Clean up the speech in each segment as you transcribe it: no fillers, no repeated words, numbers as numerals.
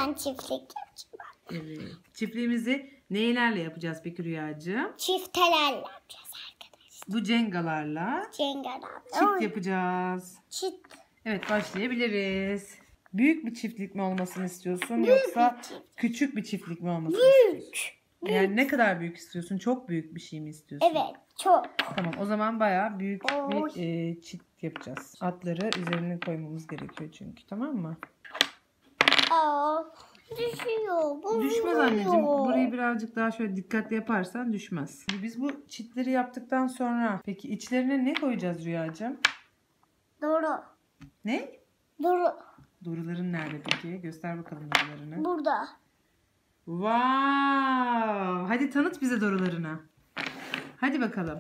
Ben çiftlik yapacağım. Evet. Çiftliğimizi neylerle yapacağız peki Rüyacığım? Çiftelerle yapacağız arkadaşlar. Bu cengalarla Cengalarla. çift yapacağız. Çift. Evet, başlayabiliriz. Büyük bir çiftlik mi olmasını istiyorsun Büyük yoksa bir çift. küçük bir çiftlik mi olmasını Büyük. istiyorsun? Yani ne kadar büyük istiyorsun? Çok büyük bir şey mi istiyorsun? Evet, çok. Tamam, o zaman bayağı büyük Oy. bir çift yapacağız. Atları üzerine koymamız gerekiyor çünkü, tamam mı? Aa, düşüyor. Bozuluyor. Düşmez anneciğim. Burayı birazcık daha şöyle dikkatli yaparsan düşmez. Biz bu çitleri yaptıktan sonra peki içlerine ne koyacağız Rüyacığım? Doğru. Ne? Doğru. Doruların nerede peki? Göster bakalım dorularını. Burada. Wow! Hadi tanıt bize dorularını. Hadi bakalım.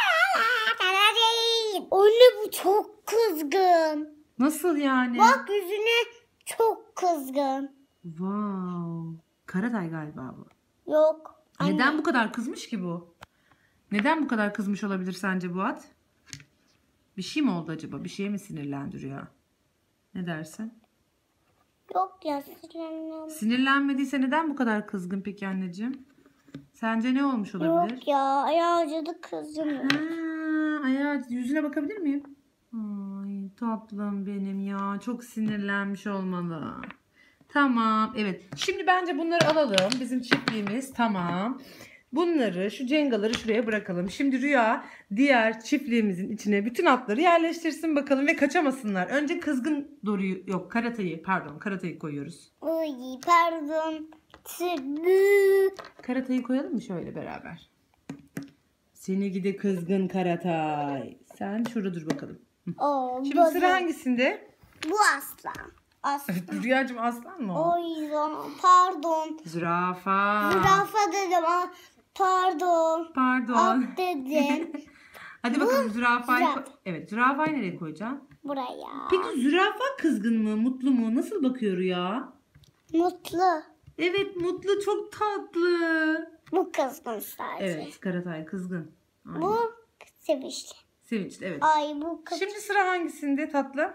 Anne bu çok kızgın. Nasıl yani? Bak yüzüne çok kızgın. Wow! Karatay galiba bu. Yok. Anne. Neden bu kadar kızmış ki bu? Neden bu kadar kızmış olabilir sence bu at? Bir şey mi oldu acaba? Bir şeye mi sinirlendi Rüya? Ne dersin? Yok ya sinirlenmem. Sinirlenmediyse neden bu kadar kızgın peki anneciğim? Sence ne olmuş olabilir? Yok ya ayağı acıdı kızım. Ha, ayağı yüzüne bakabilir miyim? Ay tatlım benim ya. Çok sinirlenmiş olmalı. Tamam. Evet. Şimdi bence bunları alalım. Bizim çiftliğimiz tamam. Bunları, şu cengaları şuraya bırakalım. Şimdi Rüya diğer çiftliğimizin içine bütün atları yerleştirsin bakalım ve kaçamasınlar. Önce kızgın Doru'yu, yok karatayı koyuyoruz. Oy pardon. Tübü. Karatayı koyalım mı şöyle beraber? Seni gidi kızgın Karatay. Sen şurada dur bakalım. Oo, Şimdi sıra hangisinde? Bu aslan. Aslan. Rüyacığım aslan mı o? Oy pardon. Zürafa. Zürafa dedim ama pardon. Pardon. At dedim. Hadi bakalım zürafayı zürafa. Evet, zürafayı nereye koyacaksın? Buraya. Peki zürafa kızgın mı, mutlu mu? Nasıl bakıyor Rüya? Mutlu. Evet, mutlu, çok tatlı. Bu kızgın sadece. Evet, Karatay kızgın. Aynen. Bu sevinçli. Sevinçli, evet. Ay bu kız. Şimdi sıra hangisinde tatlı?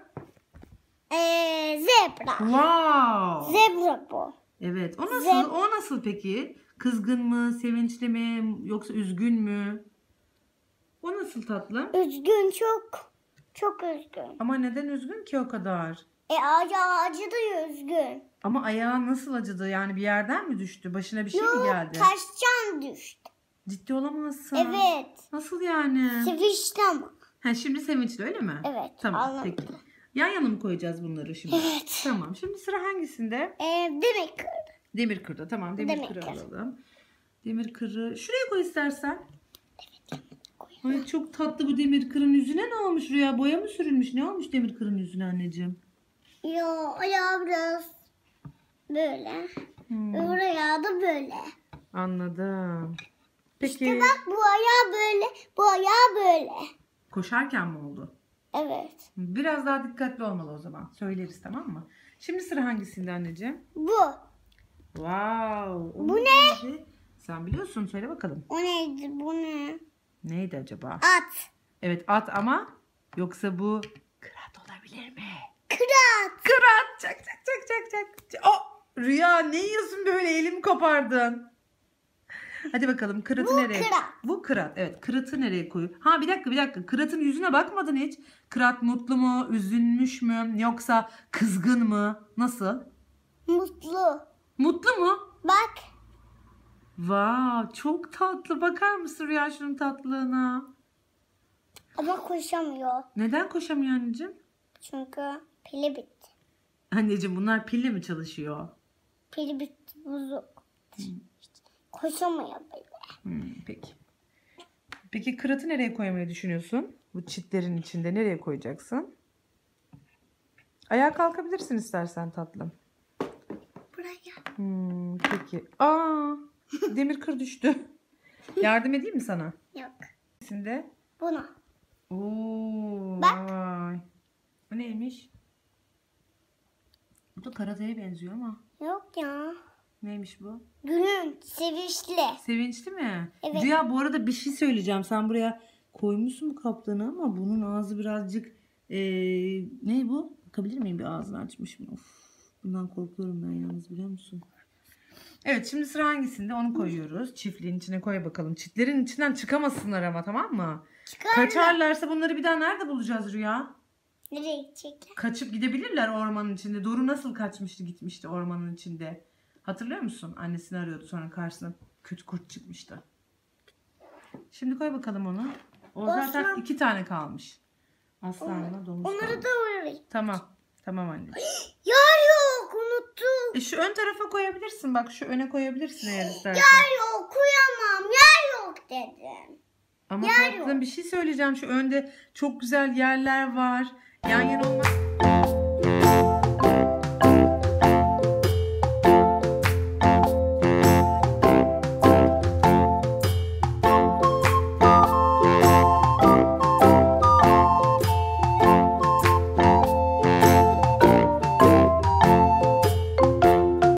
Zebra. Wow. Zebra bu. Evet, o nasıl? O nasıl peki? Kızgın mı, sevinçli mi, yoksa üzgün mü? O nasıl tatlım? Üzgün çok. Çok üzgün. Ama neden üzgün ki o kadar? Ayağı acıdı ya üzgün. Ama ayağı nasıl acıdı? Yani bir yerden mi düştü? Başına bir şey mi geldi? Taşcan düştü. Ciddi olamazsın. Evet. Nasıl yani? Sevinçli ama. Ha, şimdi sevinçli öyle mi? Evet. Tamam Anladım. peki. Yan yana mı koyacağız bunları şimdi? Evet. Tamam. Şimdi sıra hangisinde? Demek ki. Demirkır'da. Tamam, Demirkır'ı Demirkır. alalım. Demirkır'ı şuraya koy istersen. Ay çok tatlı bu Demirkır'ın yüzüne ne olmuş Rüya? Boya mı sürülmüş? Ne olmuş Demirkır'ın yüzüne anneciğim? Yo ayağı biraz böyle. Oraya da böyle. Anladım. Peki İşte bak bu ayağı böyle. Bu ayağı böyle. koşarken mi oldu? Evet. Biraz daha dikkatli olmalı o zaman. Söyleriz, tamam mı? Şimdi sıra hangisinde anneciğim? Bu. Wow. Bu ne? Neydi? Sen biliyorsun, söyle bakalım. O neydi? Bu ne? Neydi acaba? At. Evet, at ama yoksa bu kırat olabilir mi? Kırat. Kırat. Çak çak çak çak çak. Oh, Rüya ne yiyorsun böyle, elimi kopardın. Hadi bakalım kıratı Bu nereye? kırat. Bu kırat. Evet, kıratı nereye koy? Ha bir dakika. Kıratın yüzüne bakmadın hiç. Kırat mutlu mu, üzülmüş mü, yoksa kızgın mı? Nasıl? Mutlu. Mutlu mu? Bak. Wow, çok tatlı. Bakar mısın Rüya şunun tatlılığına? Ama koşamıyor. Neden koşamıyor anneciğim? Çünkü pili bitti. Anneciğim bunlar pille mi çalışıyor? Pili bitti bozuk. Koşamıyor böyle. Peki. Peki kıratı nereye koymayı düşünüyorsun? Bu çitlerin içinde nereye koyacaksın? Ayağa kalkabilirsin istersen tatlım. Buraya. Peki. Aa, Demirkır düştü. Yardım edeyim mi sana? Yok. Şimdi. Buna. Oo, Bak. vay. Bu neymiş? Bu da karataya benziyor ama. Yok ya. Neymiş bu? Gülün sevinçli. Sevinçli mi? Evet. Rüya bu arada bir şey söyleyeceğim. Sen buraya koymuşsun bu kaplanı ama bunun ağzı birazcık ne bu? Bakabilir miyim, bir ağzını açmış mı? Of. Bundan korkuyorum ben yalnız, biliyor musun? Evet, şimdi sıra hangisinde? Onu koyuyoruz. Çiftliğin içine koy bakalım. Çitlerin içinden çıkamasınlar ama, tamam mı? Kaçarlarsa bunları bir daha nerede bulacağız Rüya? Nereye gidecekler? Kaçıp gidebilirler ormanın içinde. Doru nasıl kaçmıştı, gitmişti ormanın içinde. Hatırlıyor musun? Annesini arıyordu, sonra karşısına kötü kurt çıkmıştı. Şimdi koy bakalım onu. O zaten Aslan. 2 tane kalmış. Aslanla domuz Onları kalmış. da oraya. Tamam. Tamam anne. Yer yok, unuttum. Şu ön tarafa koyabilirsin. Bak şu öne koyabilirsin eğer istersen. Yer yok, koyamam. Yer yok dedim. Ama yer tatlım, bir şey söyleyeceğim. Şu önde çok güzel yerler var. Yan yana olmak